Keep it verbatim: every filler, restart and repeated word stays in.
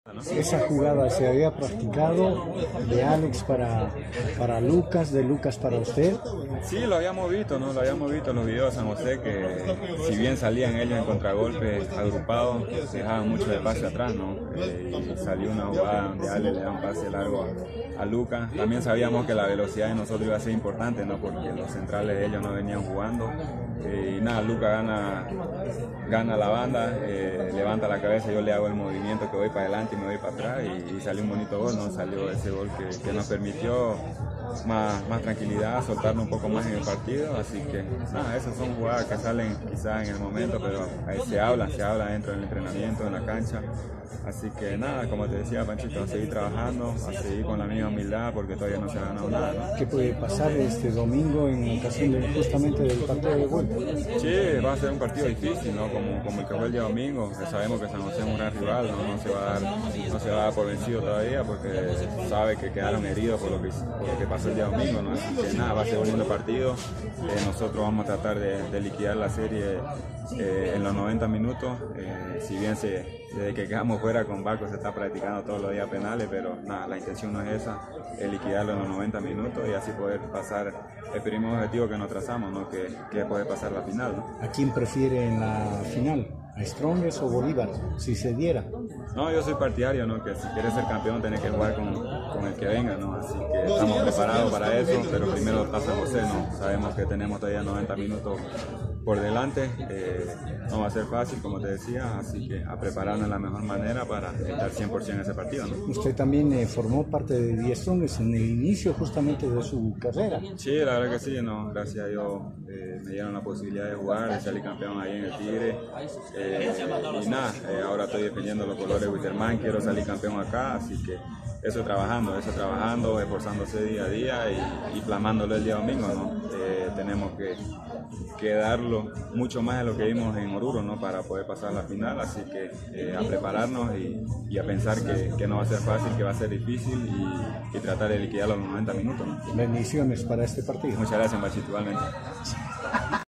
Esa jugada se había practicado de Alex para, para Lucas, de Lucas para usted. Sí, lo habíamos visto, ¿no? Lo habíamos visto en los videos de San José, que si bien salían ellos en contragolpe agrupados, dejaban mucho de pase atrás, ¿no? Eh, y salió una jugada donde Alex le da un pase largo a, a Lucas. También sabíamos que la velocidad de nosotros iba a ser importante, ¿no? Porque los centrales de ellos no venían jugando. Eh, y nada, Lucas gana, gana la banda, eh, levanta la cabeza, yo le hago el movimiento que voy para adelante y me voy para atrás y, y salió un bonito gol, ¿no? Salió ese gol que, que nos permitió más, más tranquilidad, soltarnos un poco más en el partido, así que nada, esas son jugadas que salen quizás en el momento, pero ahí se habla, se habla dentro del entrenamiento, en la cancha, así que nada, como te decía Panchito, a seguir trabajando, a seguir con la misma humildad porque todavía no se ha ganado nada, ¿no? ¿Qué puede pasar este domingo en ocasión de, justamente del partido de vuelta? Sí, va a ser un partido difícil, ¿no? Como, como el que fue el día domingo, sabemos que San José es un gran rival, ¿no? No se va a dar, no se va a dar por vencido todavía porque sabe que quedaron heridos por lo que, por lo que pasó el día domingo, ¿no? Así que nada, va a ser un lindo partido. Eh, nosotros vamos a tratar de, de liquidar la serie eh, en los noventa minutos. Eh, si bien se, desde que quedamos fuera con Baco se está practicando todos los días penales, pero nada, la intención no es esa, es liquidarlo en los noventa minutos y así poder pasar el primer objetivo que nos trazamos, ¿no? Que, que es poder pasar la final, ¿no? ¿A quién prefiere en la final? ¿A Strongest o Bolívar? Si se diera. No, yo soy partidario, ¿no? Que si quieres ser campeón tenés que jugar con, con el que venga, ¿no? Así que estamos preparados para eso, pero primero está San José, ¿no? Sabemos que tenemos todavía noventa minutos por delante, eh, no va a ser fácil, como te decía, así que a prepararnos de la mejor manera para estar cien por ciento en ese partido, ¿no? Usted también eh, formó parte de Die Strongest en el inicio justamente de su carrera. Sí, la verdad que sí, ¿no? Gracias a Dios eh, me dieron la posibilidad de jugar, de salir campeón ahí en el Tigre. Eh, y nada, eh, ahora estoy defendiendo los colores de Witterman, quiero salir campeón acá, así que eso trabajando, eso trabajando, esforzándose día a día y, y plasmándolo el día domingo, ¿no? Eh, tenemos que, que darlo mucho más de lo que vimos en Oruro, ¿no? Para poder pasar a la final, así que eh, a prepararnos y, y a pensar que, que no va a ser fácil, que va a ser difícil y, y tratar de liquidar los noventa minutos, ¿no? Bendiciones para este partido. Muchas gracias, Machito, igualmente.